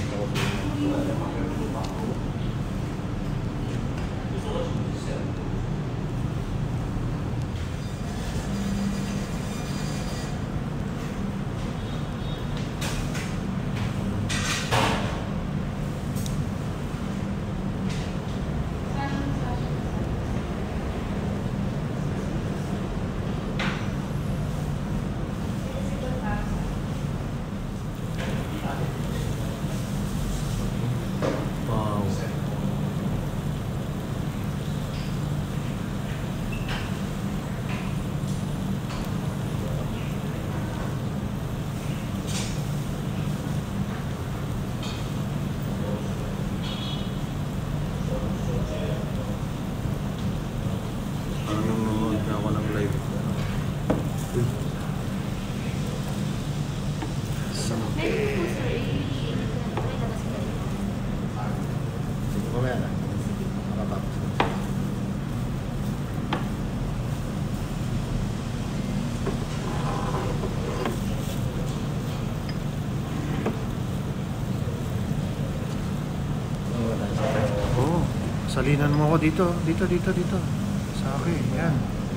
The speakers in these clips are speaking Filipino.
Salinan mo ako dito. Dito. Sa akin, yan.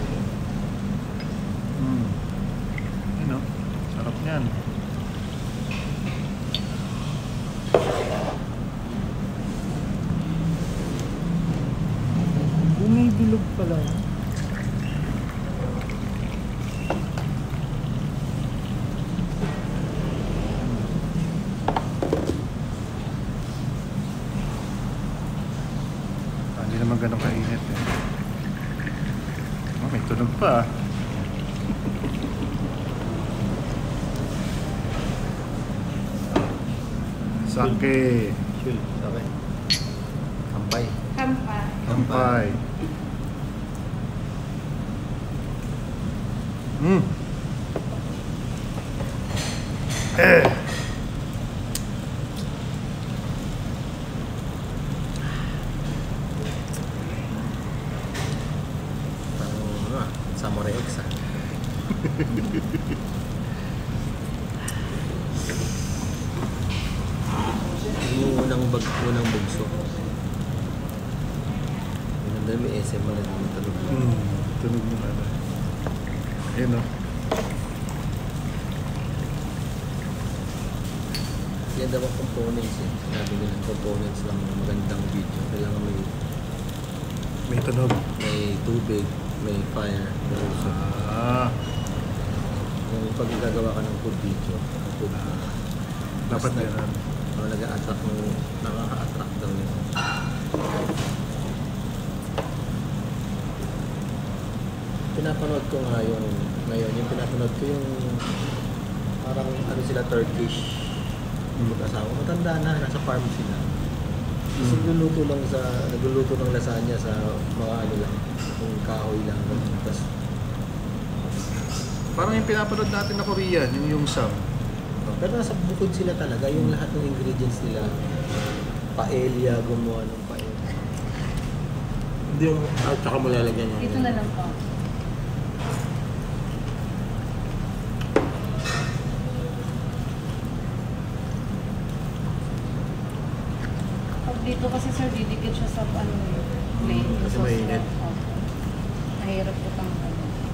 Yun o. Sarap niyan. Bumibilog pala. Hindi naman ganun kainit eh. Oh, may tunog pa. Sake. Chill, sabi. Kampay. Kampay. Samurai X yung unang bugso. Maganda may SM na rin yung tunog. Tunog mo na. Ayun o. Yan daw ang components eh. Sinabi nilang components lang ng magandang video. Kailangan May tunog. may tubig, may fire, may uso. Kung pag gagawa ka ng food video, Dapat meron. Nakaka-attract daw yun. Pinapanood ko nga ngayon yung pinapanood ko yung parang ano sila Turkish mag-asawa. Matanda na, nasa farm sila. Kasi nagluluto ng lasagna sa mga ano lang, yung kahoy lang. Tapos, Parang yung pinapanood natin na Korean, yung Sam. pero nasa bukod sila talaga, yung lahat ng ingredients nila. Paella, gumawa ng paella. Hindi yung, tsaka mo lalagyan yung... Dito na lang po. Pag dito kasi sir, didikit siya sa plane. Kasi mainit. Mahirap po tanggal.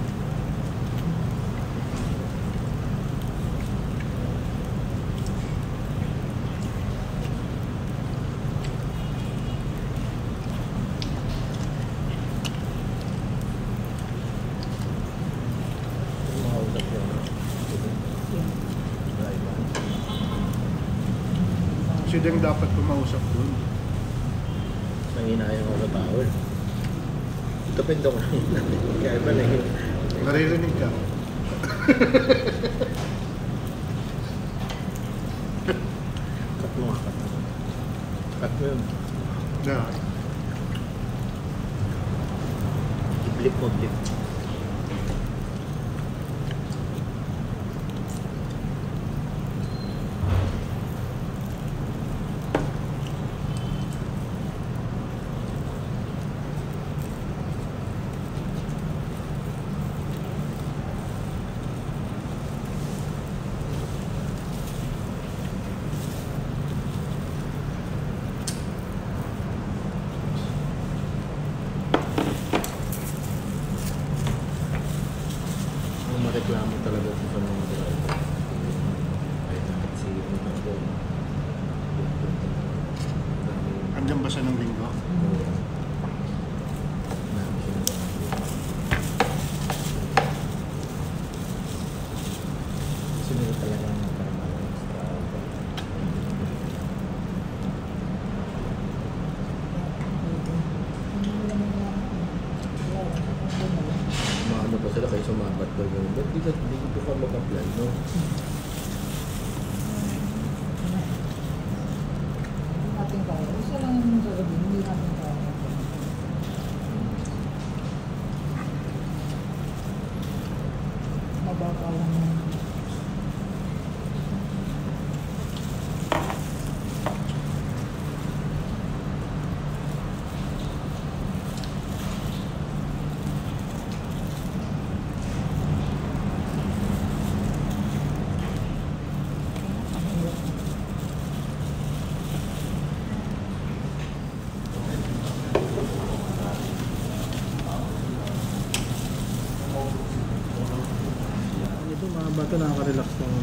Siya din dapat kumausap doon. Nanginayang ako sa tower. Ito pindong lang. Kaya ba Naririnig ka. Cut mo nga, cut mo. Cut mo yun. Yeah. I-blip mo, blip. Andyan ba siya ng linggo? Marami siya ng sunod talaga ng trabaho. Maano pa sila kayo sumabat daw yun. Ba't di ka mag-apply, no? Natin kaya. Isa lang yung sasabihin, hindi natin kaya. Mababa lang yung ito, mga bato nakaka-relax ng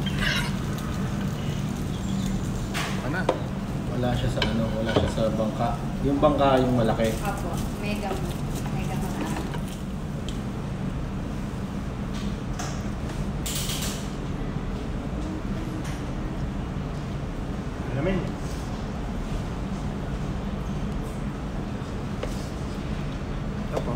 Ano? Wala siya sa wala siya sa bangka. Yung bangka yung malaki. Apo, mega mga. Alamin. Apo.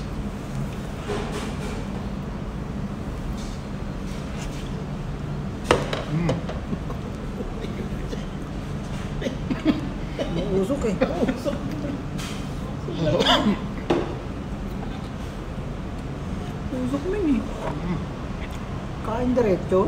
usok eh. Usok mo eh. Kain diretso.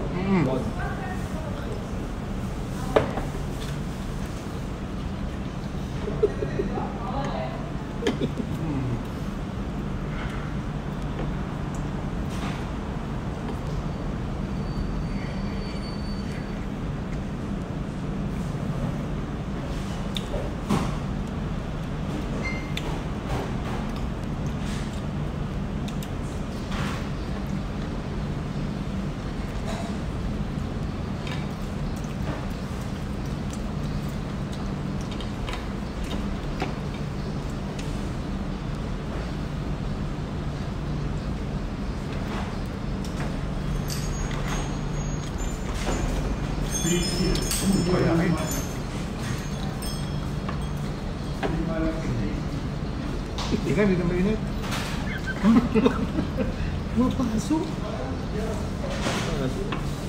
Hindi ka, hindi na mainit. Mapasok.